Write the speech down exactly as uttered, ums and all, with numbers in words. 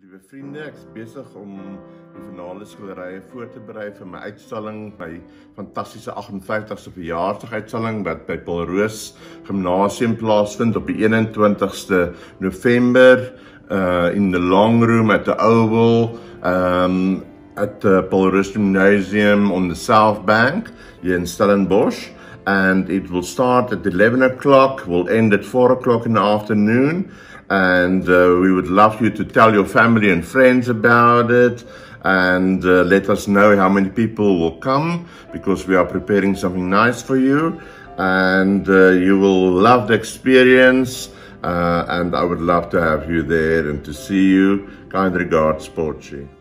Liewe vriende, ek is besig om die finale skilderye voor te berei vir my uitstalling, my fantastiese agt en vyftigste verjaardag uitstalling wat by Roos Gymnasium plaasvind op die eenentwintigste November uh, in the long room at the Oval um, at the Roos Gymnasium on the South Bank here in Stellenbosch. And it will start at eleven o'clock, will end at four o'clock in the afternoon. And uh, we would love you to tell your family and friends about it and uh, let us know how many people will come, because we are preparing something nice for you, and uh, you will love the experience uh, and I would love to have you there and to see you. Kind regards, Portchie.